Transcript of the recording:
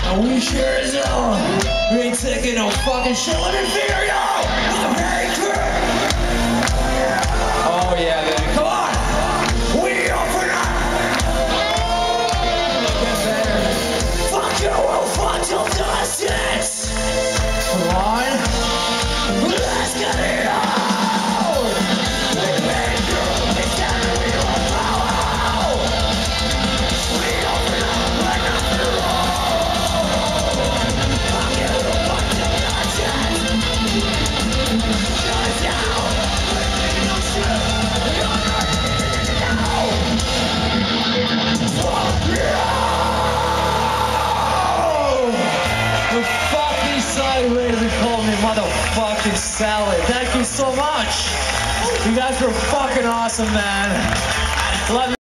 And we sure as hell ain't taking no fucking shit. Let me figure it out. I'm very clear. Oh yeah, baby. Come on. We open up. Get better. Fuck you, we'll fuck till distance. Come on. Let's get it out. Sideways and called me motherfucking salad. Thank you so much. You guys were fucking awesome, man. Love you.